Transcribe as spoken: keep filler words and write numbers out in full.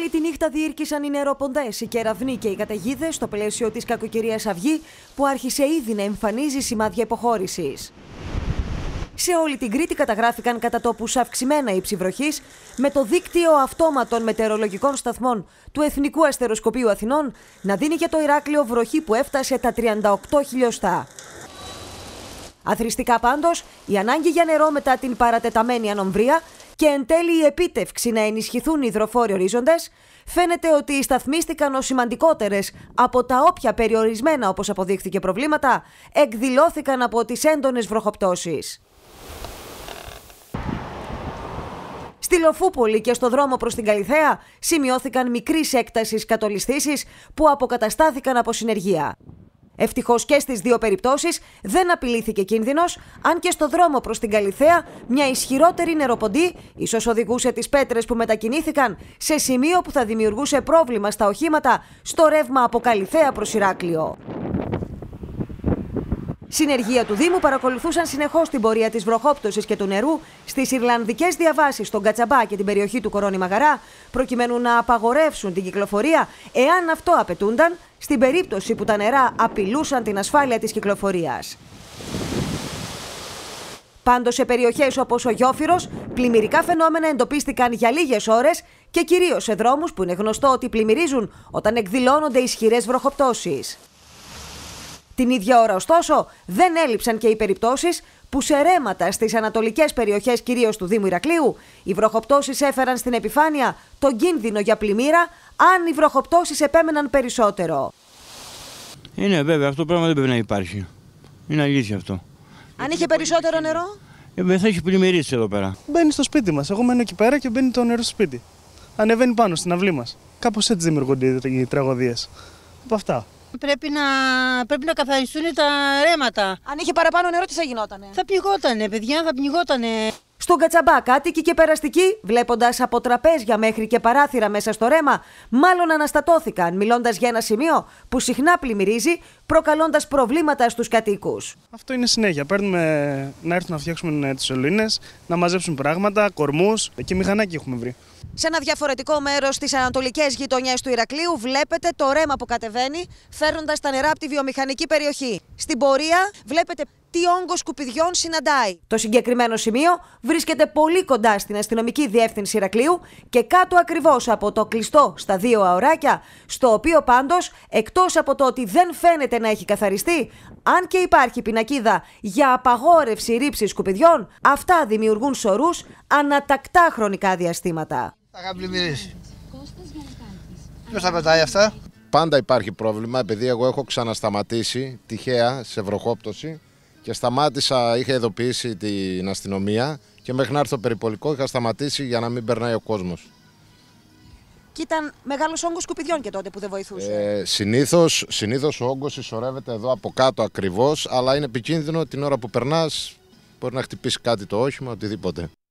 Όλη τη νύχτα διήρκησαν οι νεροποντές, οι κεραυνοί και οι καταιγίδες στο πλαίσιο της κακοκαιρίας Αυγή, που άρχισε ήδη να εμφανίζει σημάδια υποχώρησης. Σε όλη την Κρήτη καταγράφηκαν κατά τόπους αυξημένα ύψη βροχής, με το δίκτυο αυτόματων μετεωρολογικών σταθμών του Εθνικού Αστεροσκοπείου Αθηνών να δίνει για το Ηράκλειο βροχή που έφτασε τα τριάντα οκτώ χιλιοστά. Αθρηστικά πάντως η ανάγκη για νερό μετά την παρατεταμένη ανομβρία και εν τέλει η επίτευξη να ενισχυθούν οι υδροφόροι ορίζοντες, φαίνεται ότι σταθμίστηκαν ως σημαντικότερες από τα όποια περιορισμένα, όπως αποδείχθηκε, προβλήματα εκδηλώθηκαν από τις έντονες βροχοπτώσεις. Στη Λοφούπολη και στο δρόμο προς την Καλιθέα σημειώθηκαν μικρής έκτασης κατολισθήσεις που αποκαταστάθηκαν από συνεργεία. Ευτυχώς και στις δύο περιπτώσεις δεν απειλήθηκε κίνδυνος, αν και στο δρόμο προς την Καλιθέα μια ισχυρότερη νεροποντή ίσως οδηγούσε τις πέτρες που μετακινήθηκαν σε σημείο που θα δημιουργούσε πρόβλημα στα οχήματα στο ρεύμα από Καλιθέα προς Ηράκλειο. Συνεργεία του Δήμου παρακολουθούσαν συνεχώς την πορεία της βροχόπτωσης και του νερού στις Ιρλανδικές διαβάσεις στον Κατσαμπά και την περιοχή του Κορώνη Μαγαρά, προκειμένου να απαγορεύσουν την κυκλοφορία, εάν αυτό απαιτούνταν, στην περίπτωση που τα νερά απειλούσαν την ασφάλεια της κυκλοφορίας. Πάντως, σε περιοχές όπως ο Γιόφυρος, πλημμυρικά φαινόμενα εντοπίστηκαν για λίγες ώρες και κυρίως σε δρόμους που είναι γνωστό ότι πλημμυρίζουν όταν εκδηλώνονται ισχυρές βροχοπτώσεις. Την ίδια ώρα, ωστόσο, δεν έλειψαν και οι περιπτώσεις που σε ρέματα στις ανατολικές περιοχές, κυρίως του Δήμου Ηρακλείου, οι βροχοπτώσεις έφεραν στην επιφάνεια τον κίνδυνο για πλημμύρα, αν οι βροχοπτώσεις επέμεναν περισσότερο. Είναι βέβαια, αυτό το πράγμα δεν πρέπει να υπάρχει. Είναι αλήθεια αυτό. Αν είχε περισσότερο νερό, ε, θα έχει πλημμυρίσει εδώ πέρα. Μπαίνει στο σπίτι μας. Εγώ μένω εκεί πέρα και μπαίνει το νερό στο σπίτι. Ανεβαίνει πάνω στην αυλή μας. Κάπως έτσι δημιουργούνται οι τραγωδίες. Από αυτά. Πρέπει να, πρέπει να καθαριστούν τα ρέματα. Αν είχε παραπάνω νερό, τι θα γινότανε? Θα πληγότανε, παιδιά, θα πληγότανε. Στον Κατσαμπά, κάτοικοι και περαστικοί, βλέποντας από τραπέζια μέχρι και παράθυρα μέσα στο ρέμα, μάλλον αναστατώθηκαν, μιλώντας για ένα σημείο που συχνά πλημμυρίζει, προκαλώντας προβλήματα στους κατοίκους. Αυτό είναι συνέχεια. Παίρνουμε να έρθουν να φτιάξουμε τις σωλήνες, να μαζέψουν πράγματα, κορμούς και μηχανάκι έχουμε βρει. Σε ένα διαφορετικό μέρος στις ανατολικές γειτονιές του Ηρακλείου βλέπετε το ρέμα που κατεβαίνει, φέρνοντας τα νερά από τη βιομηχανική περιοχή. Στην πορεία βλέπετε τι όγκο σκουπιδιών συναντάει. Το συγκεκριμένο σημείο βρίσκεται πολύ κοντά στην αστυνομική διεύθυνση Ηρακλείου και κάτω ακριβώς από το κλειστό στα δύο αωράκια, στο οποίο πάντως, εκτός από το ότι δεν φαίνεται να έχει καθαριστεί, αν και υπάρχει πινακίδα για απαγόρευση ρήψης σκουπιδιών, αυτά δημιουργούν σωρούς ανατακτά χρονικά διαστήματα. Θα είχα πλημμυρίσει. Ποιος θα πετάει αυτά? Πάντα υπάρχει πρόβλημα, επειδή εγώ έχω ξανασταματήσει τυχαία σε βροχόπτωση και σταμάτησα, είχα ειδοποιήσει την αστυνομία και μέχρι να έρθω περιπολικό είχα σταματήσει για να μην περνάει ο κόσμος. Και ήταν μεγάλος όγκος σκουπιδιών και τότε που δεν βοηθούσε. Ε, συνήθως, συνήθως ο όγκος συσσωρεύεται εδώ από κάτω ακριβώς, αλλά είναι επικίνδυνο την ώρα που περνάς, μπορεί να χτυπήσει κάτι το όχημα, οτιδήποτε.